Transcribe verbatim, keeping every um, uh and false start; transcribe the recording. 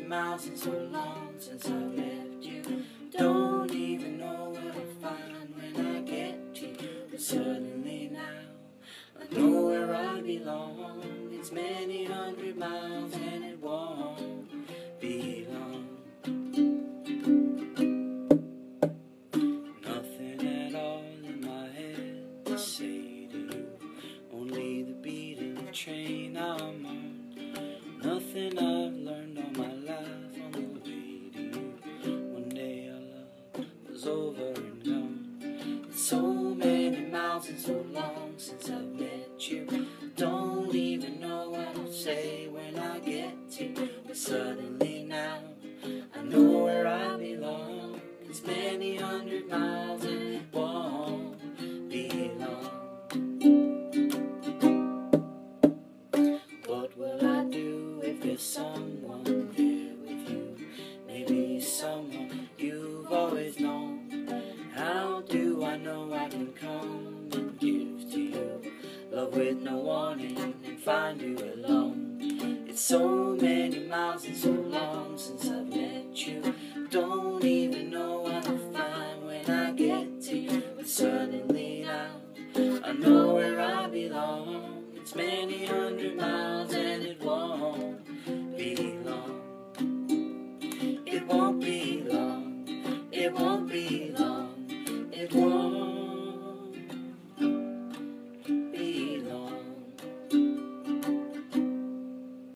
miles and so long since I left you. Don't even know what I'll find when I get to you. But suddenly now I know where I belong. It's many hundred miles and it won't be long. Nothing at all in my head to say to you, only the beat of the train I'm on. Nothing I've learned all my life on the way to you. One day our love was over and gone. It's so many miles and so long since I've met you. Don't even know what I'll say when I get to you. But suddenly now I know where I belong. It's many hundred miles and it won't be long. What will I do if there's someone there with you? Maybe someone you've always known. How do I know I can come and give to you love with no warning and find you alone? It's so many miles and so long since I